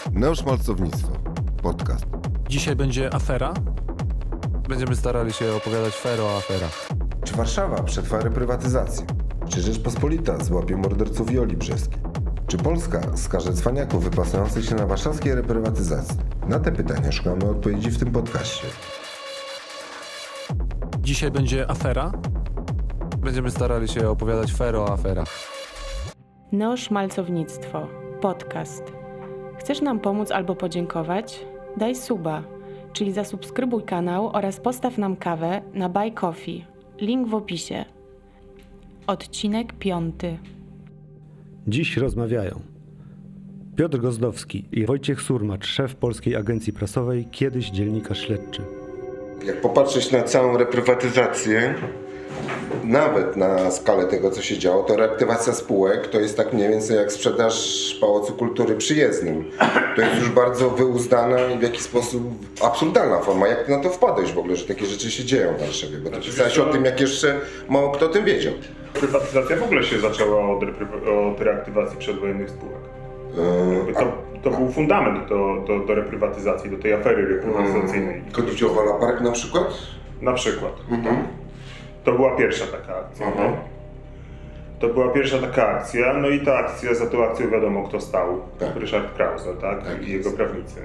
Neoszmalcownictwo. Podcast. Dzisiaj będzie afera. Będziemy starali się opowiadać fair o aferach. Czy Warszawa przetrwa reprywatyzację? Czy Rzeczpospolita złapie morderców Joli Brzeskiej? Czy Polska skaże cwaniaków wypasujących się na warszawskiej reprywatyzacji? Na te pytania szukamy odpowiedzi w tym podcaście. Dzisiaj będzie afera. Będziemy starali się opowiadać fair o aferach. Neoszmalcownictwo. Podcast. Chcesz nam pomóc albo podziękować? Daj suba, czyli zasubskrybuj kanał oraz postaw nam kawę na Buy Coffee. Link w opisie. Odcinek 5. Dziś rozmawiają Piotr Gozdowski i Wojciech Surmacz, szef Polskiej Agencji Prasowej, kiedyś dziennikarz śledczy. Jak popatrzeć na całą reprywatyzację, nawet na skalę tego, co się działo, to reaktywacja spółek to jest tak mniej więcej jak sprzedaż Pałacu Kultury Przyjezdnym. To jest już bardzo wyuzdana i w jakiś sposób absurdalna forma. Jak ty na to wpadłeś w ogóle, że takie rzeczy się dzieją w Warszawie? Bo ty pisałeś o tym, jak jeszcze mało kto o tym wiedział. Reprywatyzacja w ogóle się zaczęła od reaktywacji przedwojennych spółek. To był fundament do reprywatyzacji, do tej afery reprywatyzacyjnej. Chodzi o Wola Park na przykład? Na przykład. To była pierwsza taka akcja. To była pierwsza taka akcja, no i ta akcja, za tą akcją wiadomo kto stał. Tak. Ryszard Krause, tak? I jego prawnicy.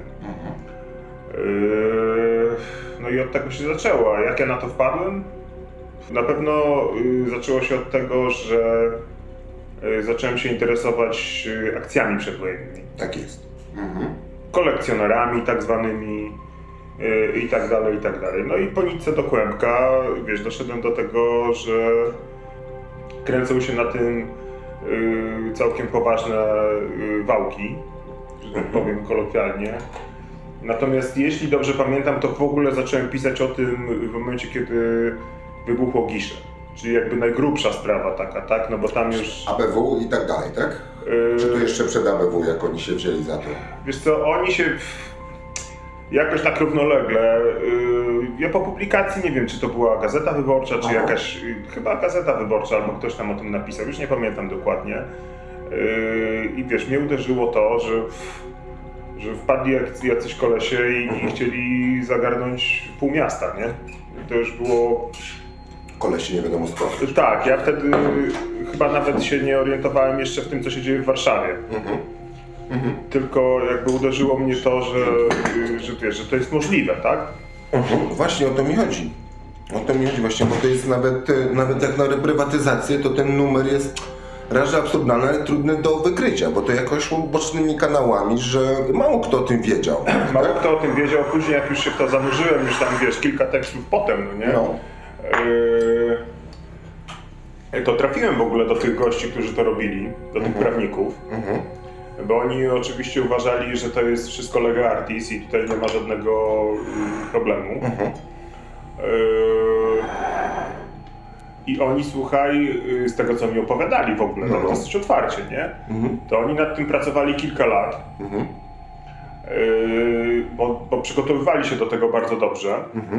No i od tego się zaczęło. A jak ja na to wpadłem? Na pewno zaczęło się od tego, że zacząłem się interesować akcjami przedwojennymi. Tak jest. Kolekcjonerami tak zwanymi i tak dalej, i tak dalej. No i po nitce do kłębka, wiesz, doszedłem do tego, że kręcą się na tym całkiem poważne wałki, że tak powiem kolokwialnie. Natomiast jeśli dobrze pamiętam, to w ogóle zacząłem pisać o tym w momencie, kiedy wybuchło Gisze. Czyli jakby najgrubsza sprawa taka, tak? No bo tam już... ABW i tak dalej, tak? Czy to jeszcze przed ABW, jak oni się wzięli za to? Wiesz co, oni się jakoś tak równolegle, ja po publikacji nie wiem, czy to była Gazeta Wyborcza, czy jakaś, chyba Gazeta Wyborcza, albo ktoś tam o tym napisał, już nie pamiętam dokładnie. I wiesz, mnie uderzyło to, że wpadli jacyś kolesie i chcieli zagarnąć pół miasta, nie? I to już było... Kolesie nie wiadomo skąd. Tak, ja wtedy chyba nawet się nie orientowałem jeszcze w tym, co się dzieje w Warszawie. Tylko jakby uderzyło mnie to, że wiesz, że to jest możliwe, tak? Właśnie o to mi chodzi. O to mi chodzi właśnie, bo to jest nawet jak na reprywatyzację, to ten numer jest raz, że absurdalny, ale trudny do wykrycia, bo to jakoś szło bocznymi kanałami, że mało kto o tym wiedział. Mało kto o tym wiedział, później jak już się w to zanurzyłem, już tam wiesz, kilka tekstów potem, no nie? No. To trafiłem w ogóle do tych gości, którzy to robili, do tych prawników. Bo oni oczywiście uważali, że to jest wszystko lega artis i tutaj nie ma żadnego problemu. I oni, słuchaj, z tego co mi opowiadali w ogóle, tak dosyć otwarcie, nie? To oni nad tym pracowali kilka lat. Bo przygotowywali się do tego bardzo dobrze.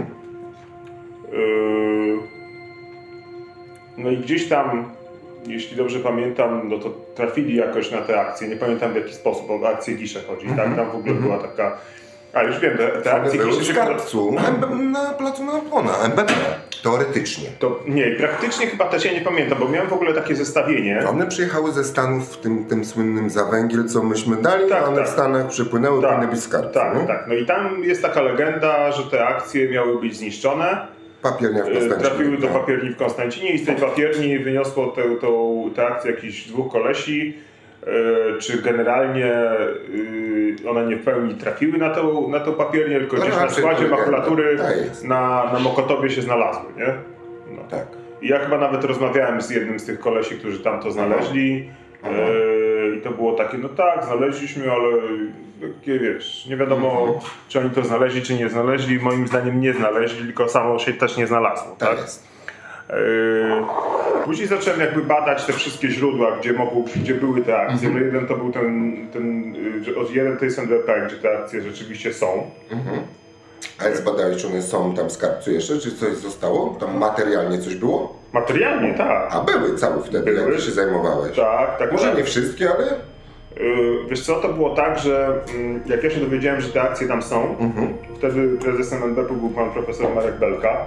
No i gdzieś tam, jeśli dobrze pamiętam, no to trafili jakoś na te akcje. Nie pamiętam w jaki sposób, o akcję Gisze chodzi. Tak? Tam w ogóle była taka... A już wiem, te akcje były Gisze... w Skarbcu, na placu Napoleona, MBP. Teoretycznie. To nie, praktycznie chyba też ja nie pamiętam, bo miałem w ogóle takie zestawienie. One przyjechały ze Stanów tym słynnym za węgiel, co myśmy dali, a one w Stanach przypłynęły, powinny być Skarbcu. Tak. No i tam jest taka legenda, że te akcje miały być zniszczone. Papiernia w Konstancinie. Trafiły do papierni w Konstancinie i z tej papierni wyniosło tę akcję jakichś dwóch kolesi. Czy generalnie one nie w pełni trafiły na tą papiernię, tylko gdzieś na składzie makulatury na Mokotowie się znalazły, nie? No. Tak. I ja chyba nawet rozmawiałem z jednym z tych kolesi, którzy tam to znaleźli. I to było takie, no tak, znaleźliśmy, ale wiesz, nie wiadomo czy oni to znaleźli, czy nie znaleźli. Moim zdaniem nie znaleźli, tylko samo się też nie znalazło. Tak jest. Później zacząłem jakby badać te wszystkie źródła, gdzie były te akcje. No jeden to był jeden to jest NWP, gdzie te akcje rzeczywiście są. Ale zbadałeś, czy one są tam w Skarbcu jeszcze, czy coś zostało? Tam materialnie coś było? Materialnie, tak. A były całe wtedy, jak ty się zajmowałeś? Tak. Może nie wszystkie, ale Wiesz co, to było tak, że jak ja się dowiedziałem, że te akcje tam są, wtedy prezesem NBP był pan profesor Marek Belka.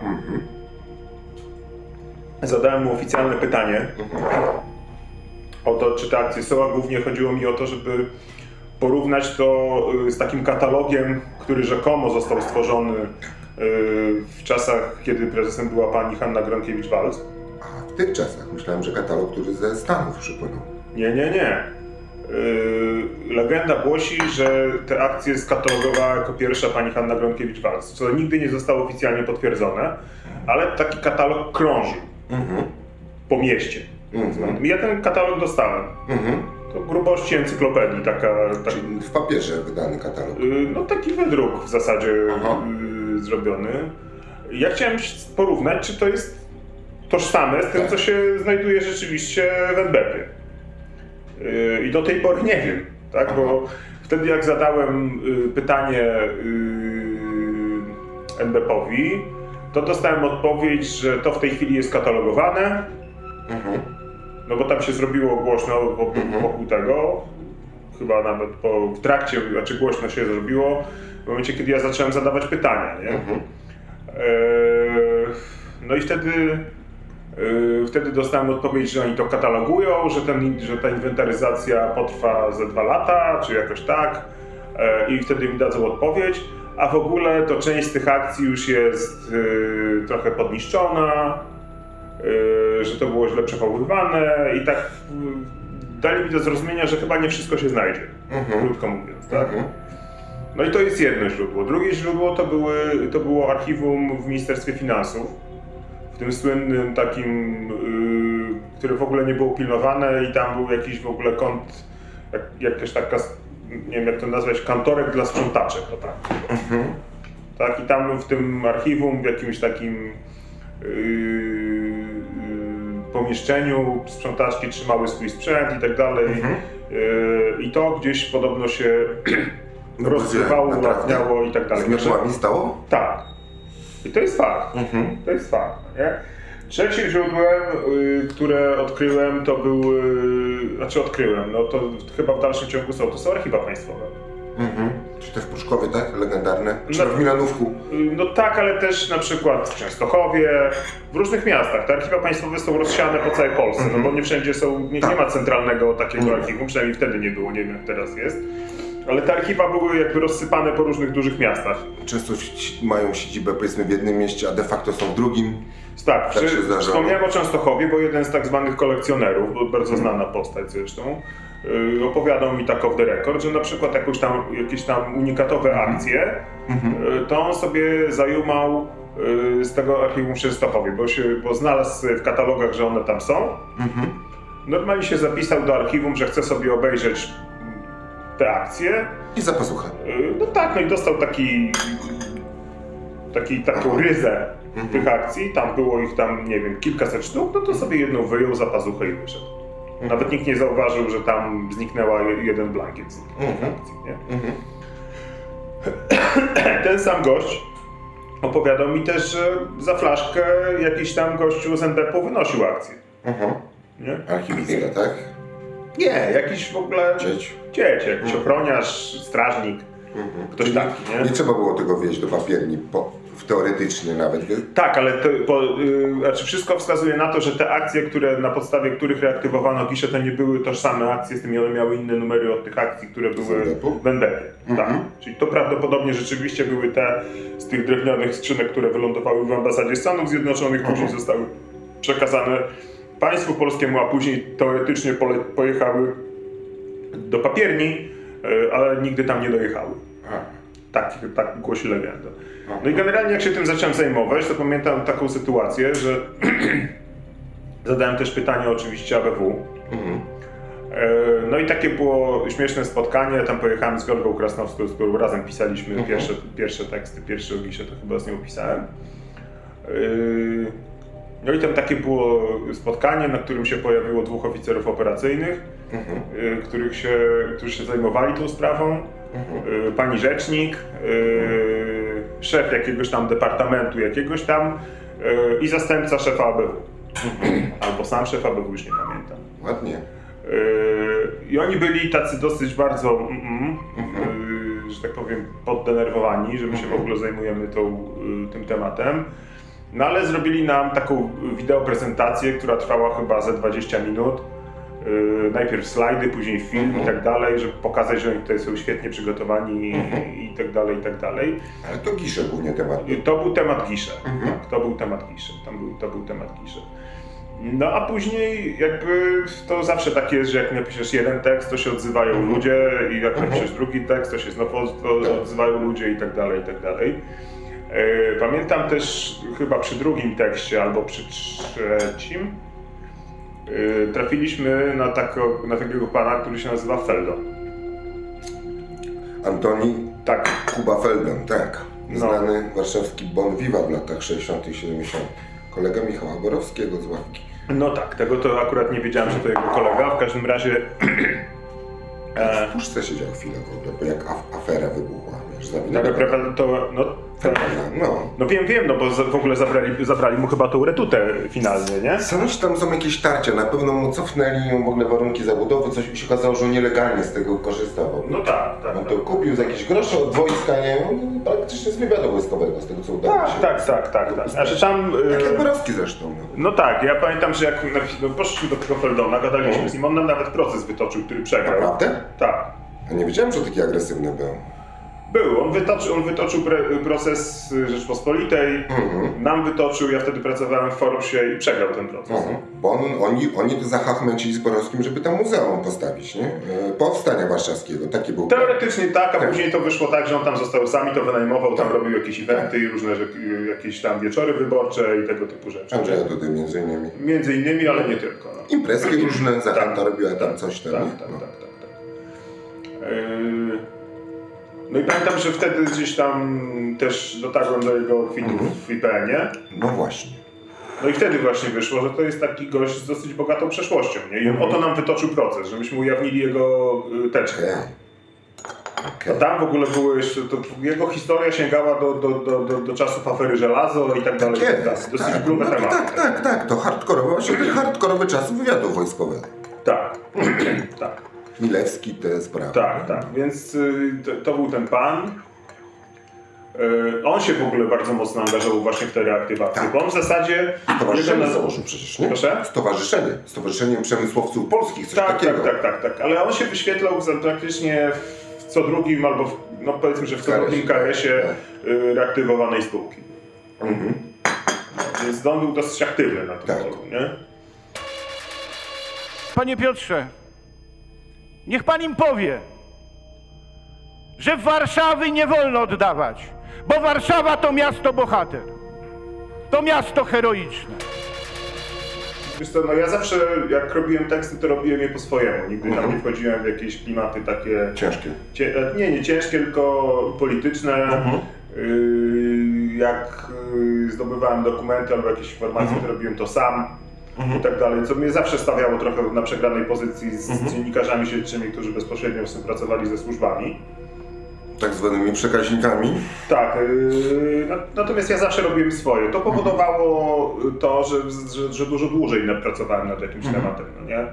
Zadałem mu oficjalne pytanie o to, czy te akcje są, a głównie chodziło mi o to, żeby porównać to z takim katalogiem, który rzekomo został stworzony w czasach, kiedy prezesem była pani Hanna Gronkiewicz-Waltz. A w tych czasach myślałem, że katalog, który ze Stanów przypłynął. Nie. Legenda głosi, że te akcje skatalogowała jako pierwsza pani Hanna Gronkiewicz-Waltz, co nigdy nie zostało oficjalnie potwierdzone, ale taki katalog krążył po mieście. Ja ten katalog dostałem. To grubości encyklopedii, Czyli w papierze wydany katalog. No taki wydruk w zasadzie zrobiony. Ja chciałem porównać, czy to jest tożsame z tym, co się znajduje rzeczywiście w NBP-ie. I do tej pory nie wiem, tak? Bo wtedy jak zadałem pytanie NBP-owi, to dostałem odpowiedź, że to w tej chwili jest katalogowane. No bo tam się zrobiło głośno wokół tego, chyba nawet w trakcie, znaczy głośno się zrobiło, w momencie, kiedy ja zacząłem zadawać pytania, nie? No i wtedy dostałem odpowiedź, że oni to katalogują, że ta inwentaryzacja potrwa ze 2 lata, czy jakoś tak, i wtedy mi dadzą odpowiedź, a w ogóle to część z tych akcji już jest trochę podniszczona, że to było źle przechowywane i tak dali mi do zrozumienia, że chyba nie wszystko się znajdzie, krótko mówiąc, tak? No i to jest jedno źródło. Drugie źródło to było archiwum w Ministerstwie Finansów, w tym słynnym takim, które w ogóle nie było pilnowane i tam był jakiś w ogóle kąt, jakaś taka, nie wiem jak to nazwać, kantorek dla sprzątaczek, o tak. Tak, i tam w tym archiwum, w jakimś takim pomieszczeniu sprzątaczki trzymały swój sprzęt i tak dalej. I to gdzieś podobno się rozgrywało, ulatniało i tak dalej. Z mioczłami stało? Tak. I to jest fakt. To jest fakt, nie? Trzecim źródłem, które odkryłem, to były, no to chyba w dalszym ciągu to są archiwa państwowe. Czy te w Pruszkowie, tak? Legendarne? Czy w Milanówku? No tak, ale też na przykład w Częstochowie, w różnych miastach. Te archiwa państwowe są rozsiane po całej Polsce, no bo nie wszędzie nie ma centralnego takiego archiwum, przynajmniej wtedy nie było, nie wiem jak teraz jest. Ale te archiwa były jakby rozsypane po różnych dużych miastach. Często mają siedzibę powiedzmy w jednym mieście, a de facto są w drugim. Tak, wspomniałem o Częstochowie, bo jeden z tak zwanych kolekcjonerów, bardzo znana postać zresztą, opowiadał mi tak off the record, że na przykład jakieś tam unikatowe akcje, to on sobie zajumał z tego archiwum w Częstochowie, bo znalazł w katalogach, że one tam są. Normalnie się zapisał do archiwum, że chce sobie obejrzeć te akcje. I za pazuchę. No tak, no i dostał taką ryzę tych akcji, tam było ich tam, nie wiem, kilkaset sztuk, no to sobie jedną wyjął za pazuchę i wyszedł. Nawet nikt nie zauważył, że tam zniknęła jeden blankiet z tych akcji, nie? Ten sam gość opowiadał mi też, że za flaszkę jakiś tam gościu z NBP wynosił akcję. Nie? Archiwistka, tak? Nie, jakiś w ogóle dzieci, jakiś ochroniarz, strażnik, ktoś taki, nie? Nie trzeba było tego wieźć do papierni, teoretycznie nawet. Tak, ale wszystko wskazuje na to, że te akcje, na podstawie których reaktywowano gisze, to nie były tożsame akcje z tymi, one miały inne numery od tych akcji, które były w NBP. Tak. Czyli to prawdopodobnie rzeczywiście były te z tych drewnionych skrzynek, które wylądowały w ambasadzie Stanów Zjednoczonych, później zostały przekazane państwu polskiemu, a później teoretycznie pojechały do papierni, ale nigdy tam nie dojechały. Tak głosi legenda. No i generalnie jak się tym zacząłem zajmować, to pamiętam taką sytuację, że zadałem też pytanie oczywiście ABW. No i takie było śmieszne spotkanie, tam pojechałem z Wiolgą Krasnowską, z którą razem pisaliśmy pierwsze teksty, pierwsze gisze, to chyba z nią pisałem. No i tam takie było spotkanie, na którym się pojawiło 2 oficerów operacyjnych, którzy się zajmowali tą sprawą. Pani rzecznik, szef jakiegoś tam departamentu i zastępca szefa ABW. Albo sam szef ABW, już nie pamiętam. Ładnie. I oni byli tacy dosyć bardzo, że tak powiem, poddenerwowani, że my się w ogóle zajmujemy tym tematem. No ale zrobili nam taką wideoprezentację, która trwała chyba ze 20 minut. Najpierw slajdy, później film i tak dalej, żeby pokazać, że oni tutaj są świetnie przygotowani i tak dalej, i tak dalej. Ale to gisze głównie temat. To był temat gisze, tak, to był temat gisze, to był temat gisze. No a później jakby to zawsze tak jest, że jak napiszesz jeden tekst, to się odzywają ludzie i jak napiszesz drugi tekst, to się znowu odzywają ludzie i tak dalej, i tak dalej. Pamiętam też chyba przy drugim tekście albo przy trzecim trafiliśmy na takiego pana, który się nazywa Feldon. Antoni Tak. Kuba Feldon, tak. No. Znany warszawski bon vivant w latach 60. i 70. Kolega Michała Borowskiego z Ławki. No tak, tego to akurat nie wiedziałem, że to jego kolega. W każdym razie... W puszce siedział chwilę w ogóle, bo jak afera wybuchła, wiesz, Tak naprawdę to... No wiem, no bo w ogóle zabrali mu chyba tą retutę finalnie, nie? Coś tam są jakieś tarcia, na pewno mu cofnęli w ogóle warunki zabudowy, coś mi się okazało, że on nielegalnie z tego korzystał. No tak. On to kupił za jakieś grosze od wojska, nie? On praktycznie z wywiadu wojskowego, z tego co udało się. Tak. Znaczy tam... Tak jak Borowski zresztą. No tak, ja pamiętam, że jak poszliśmy do tego Feldona, gadaliśmy z nim, on nam nawet proces wytoczył, który przegrał. Naprawdę? Tak. Ja nie wiedziałem, że taki agresywny był. On wytoczył proces Rzeczpospolitej, nam wytoczył, ja wtedy pracowałem w Forbesie i przegrał ten proces. Bo oni to zachachmęcili z Borowskim, żeby tam muzeum postawić, nie? Powstania Warszawskiego, taki był. Teoretycznie tak, a później to wyszło tak, że on tam został sami, to wynajmował, tam robił jakieś eventy i różne jakieś tam wieczory wyborcze i tego typu rzeczy. Andrzeja Dudy między innymi. Między innymi, ale nie tylko. No. Imprezki różne, Zachęta robiła tam coś tam. Tak. No i pamiętam, że wtedy gdzieś tam też dotarłem do jego kwitów w IPN-ie. No właśnie. No i wtedy właśnie wyszło, że to jest taki gość z dosyć bogatą przeszłością, nie? I o to nam wytoczył proces, że myśmy ujawnili jego teczkę. A tam w ogóle było jeszcze, jego historia sięgała do czasów afery Żelazo i tak dalej. Dosyć grube tematy. Tak, to hardkorowe, właśnie te hardkorowe czasy wywiadu wojskowego. Tak. Milewski, te sprawy. Tak, więc to był ten pan. On się w ogóle bardzo mocno angażował właśnie w te reaktywacje, bo on w zasadzie... Stowarzyszenie założył przecież, nie? Proszę? Stowarzyszenie Przemysłowców Polskich, coś takiego. Tak, ale on się wyświetlał praktycznie w co drugim albo, no powiedzmy, że w co drugim KRS-ie reaktywowanej spółki. Więc on był dosyć aktywny na tym polu, nie? Panie Piotrze, niech pan im powie, że Warszawy nie wolno oddawać, bo Warszawa to miasto bohater, to miasto heroiczne. Wiesz co, no ja zawsze jak robiłem teksty, to robiłem je po swojemu, nigdy tam nie wchodziłem w jakieś klimaty takie... Ciężkie. Nie ciężkie, tylko polityczne. Jak zdobywałem dokumenty albo jakieś informacje, to robiłem to sam. I tak dalej, co mnie zawsze stawiało trochę na przegranej pozycji z dziennikarzami śledczymi, którzy bezpośrednio współpracowali ze służbami. Tak zwanymi przekaźnikami. Tak, natomiast ja zawsze robiłem swoje. To powodowało to, że dużo dłużej pracowałem nad jakimś tematem, no nie?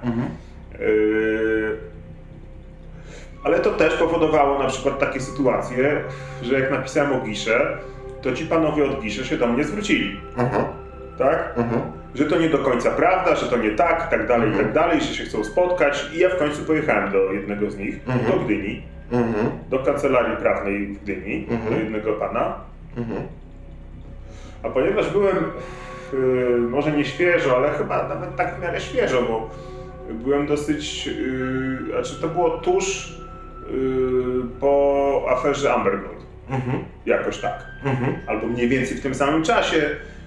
Ale to też powodowało na przykład takie sytuacje, że jak napisałem o Gisze, to ci panowie od Gisze się do mnie zwrócili. Tak? Że to nie do końca prawda, że to nie tak, tak dalej, że się chcą spotkać. I ja w końcu pojechałem do jednego z nich, do Gdyni, do kancelarii prawnej w Gdyni, do jednego pana. A ponieważ byłem, może nie świeżo, ale chyba nawet tak w miarę świeżo, bo byłem dosyć, znaczy to było tuż po aferze Amber Gold. Jakoś tak. Albo mniej więcej w tym samym czasie.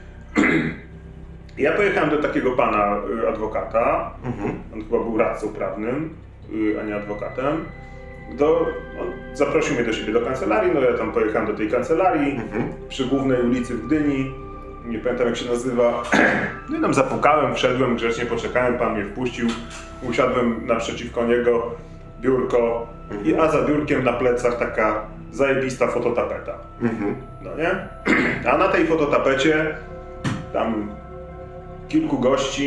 Ja pojechałem do takiego pana adwokata, on chyba był radcą prawnym, a nie adwokatem. On zaprosił mnie do siebie do kancelarii, no ja tam pojechałem do tej kancelarii przy głównej ulicy w Gdyni, nie pamiętam jak się nazywa. No i tam zapukałem, wszedłem, grzecznie poczekałem, pan mnie wpuścił, usiadłem naprzeciwko niego, biurko, a za biurkiem na plecach taka zajebista fototapeta. No nie? A na tej fototapecie tam kilku gości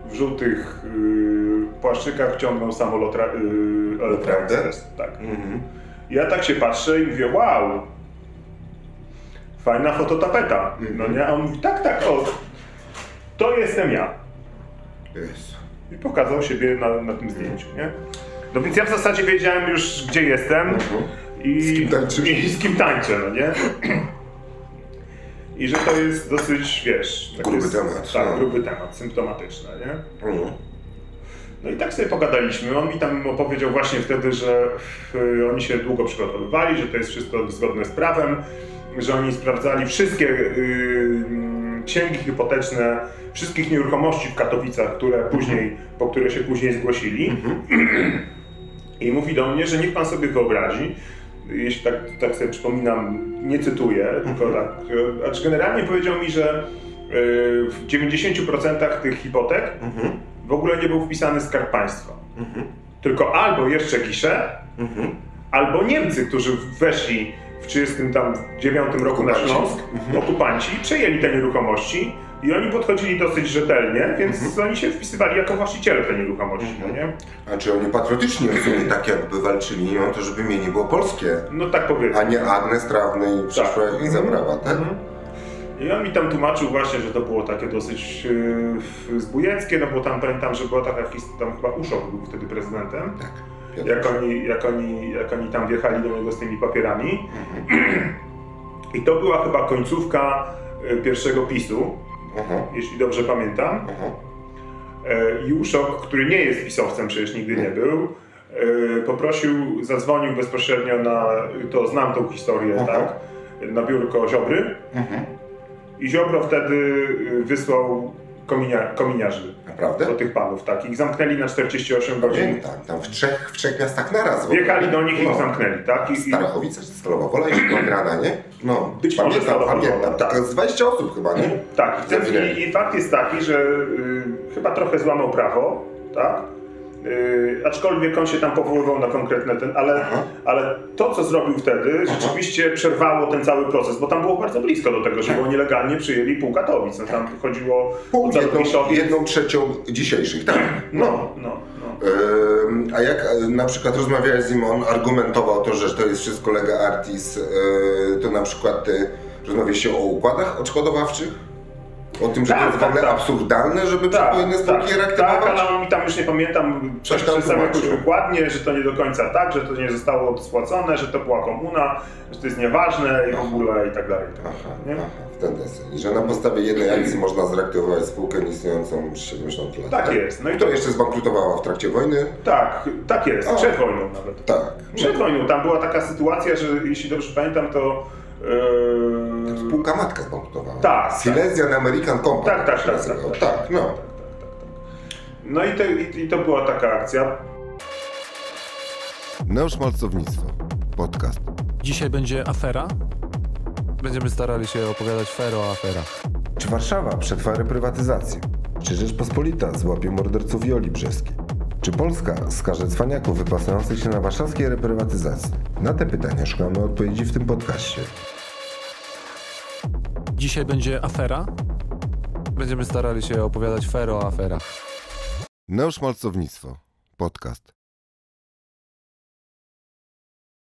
w żółtych płaszczykach ciągnął samolot Express. Tak. Ja tak się patrzę i mówię, wow, fajna fototapeta. No nie? A on mówi, tak, o, to jestem ja. Jezu. I pokazał siebie na tym zdjęciu, nie? No więc ja w zasadzie wiedziałem już, gdzie jestem i z kim tańczę, no nie? I że to jest dosyć, wiesz... Gruby temat. Tak, gruby temat, symptomatyczny, nie? No i tak sobie pogadaliśmy. On mi tam opowiedział właśnie wtedy, że oni się długo przygotowywali, że to jest wszystko zgodne z prawem, że oni sprawdzali wszystkie księgi hipoteczne wszystkich nieruchomości w Katowicach, po które się później zgłosili. I mówi do mnie, że niech pan sobie wyobrazi, jeśli tak sobie przypominam, nie cytuję, tylko tak, acz generalnie powiedział mi, że w 90% tych hipotek w ogóle nie był wpisany Skarb Państwa. Tylko albo jeszcze Gisze, albo Niemcy, którzy weszli w 1939 roku na Śląsk, okupanci, przejęli te nieruchomości i oni podchodzili dosyć rzetelnie, więc oni się wpisywali jako właściciele tej nieruchomości. No nie? A czy oni patriotycznie w sumie tak jakby walczyli o to, żeby mienie było polskie? No tak powiedzmy. A nie Agnes Trawnej przyszła i zabrała, tak? I on mi tam tłumaczył właśnie, że to było takie dosyć zbójeckie, no bo tam pamiętam, że była taka tam chyba Uszok był wtedy prezydentem. Tak. Jak oni tam wjechali do niego z tymi papierami. I to była chyba końcówka pierwszego PiS-u, jeśli dobrze pamiętam. Juszok, który nie jest pisowcem, przecież nigdy nie był, zadzwonił bezpośrednio to znam tą historię, tak, na biurko Ziobry. I Ziobro wtedy wysłał kominiarzy do tych panów, tak. Ich zamknęli na 48 godzin. Tak, tam w trzech miastach naraz. Wjechali do nich i ich zamknęli, tak. Starachowice, Stalowa Wola i Grada, nie? No, być może pamiętam. Tak, z 20 osób chyba, nie? Tak, i fakt jest taki, że chyba trochę złamał prawo, tak? Aczkolwiek on się tam powoływał na konkretne ale to, co zrobił wtedy, rzeczywiście przerwało ten cały proces, bo tam było bardzo blisko do tego, żeby oni nielegalnie przyjęli pół Katowic. No, tam chodziło o jedną trzecią dzisiejszych, tak? No. A jak na przykład rozmawiałeś z nim, on argumentował to, że to jest wszystko lega artis, to na przykład ty rozmawialiście o układach odszkodowawczych? O tym, że to jest w ogóle absurdalne, żeby pewne spółki reaktywować? Tak, ale mi tam już nie pamiętam, coś tam jakoś dokładnie, że to nie do końca tak, że to nie zostało spłacone, że to była komuna, że to jest nieważne i w ogóle i tak dalej. W ten deseń. I że na podstawie jednej akcji można zreaktywować spółkę istniejącą przez 70 lat. Tak jest. No i która jeszcze zbankrutowała w trakcie wojny? Tak jest. Przed wojną nawet. Tak. Przed wojną. Tam była taka sytuacja, że jeśli dobrze pamiętam, to spółka matka zbankrutowała. Tak. Silesian American Company. Tak. No i to była taka akcja. Neoszmalcownictwo. Podcast. Dzisiaj będzie afera. Będziemy starali się opowiadać fair o aferach. Czy Warszawa przetrwa reprywatyzację? Czy Rzeczpospolita złapie morderców Joli Brzeskiej? Czy Polska skaże cwaniaków wypasających się na warszawskiej reprywatyzacji? Na te pytania szukamy odpowiedzi w tym podcaście. Dzisiaj będzie afera. Będziemy starali się opowiadać fair o aferach. Neoszmalcownictwo. Podcast.